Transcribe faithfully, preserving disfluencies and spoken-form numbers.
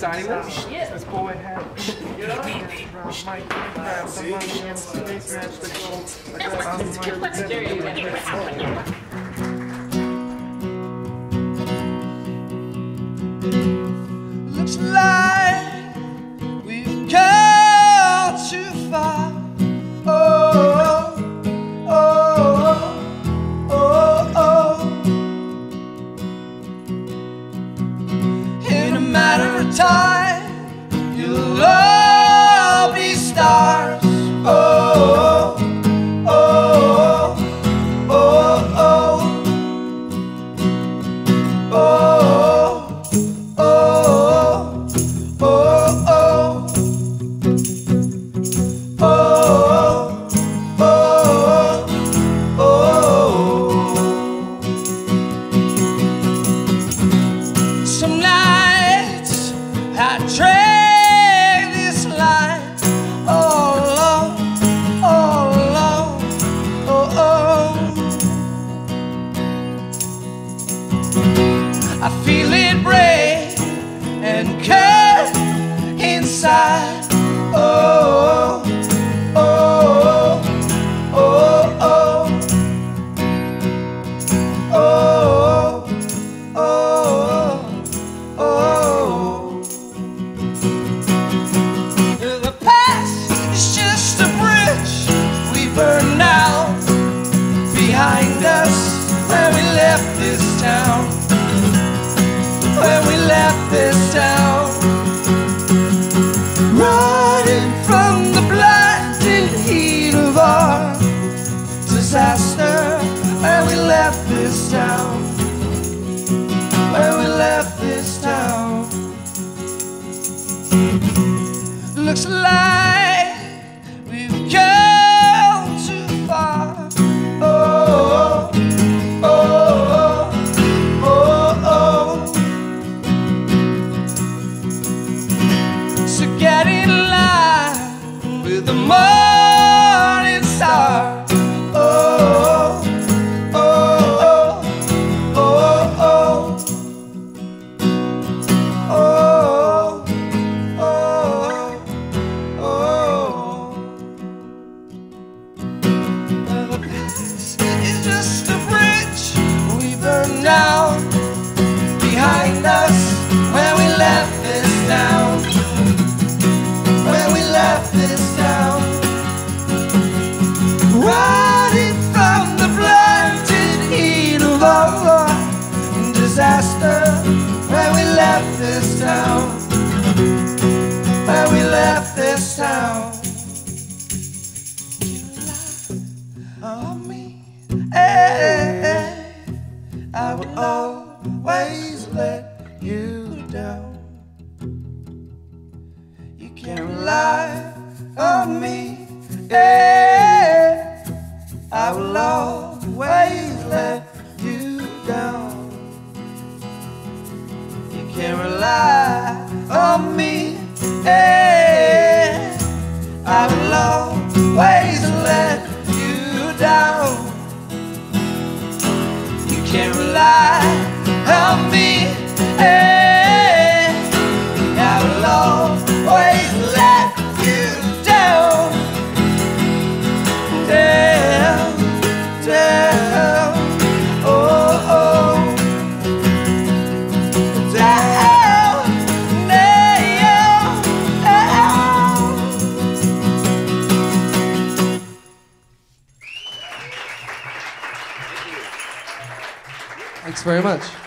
signing this? Yeah. This boy had Mike grab some money and they snatched the gold. Looks like we've come too far. Oh, oh, oh, oh. In a matter of time, you'll all be stars. Oh, oh, oh, oh, oh, oh. Some nights I tread this line all alone, all alone, oh, oh. I feel it break and cut inside, oh, oh, oh, oh, oh, oh. The past is just a bridge we burned out behind us when we left this town, when we left this town, running from the blinding heat of our disaster, when we left this town, when we left this town. Looks like we've come too far. Oh, oh, oh, oh, oh. So get in line with the morning star. Oh, oh, oh, oh, oh, oh, oh. The past is just a bridge we burned down behind us when we left this town, when we left this town, running from the blinding heat of our disaster, when we left this town, when we left this town. On me, hey, I will always let you down. You can't rely on me, hey, I will always let you down. You can't rely on me, hey, I will always let you down. You can't rely on me, hey, I will always let you down, down, down, oh, oh, down, down. Thanks very much.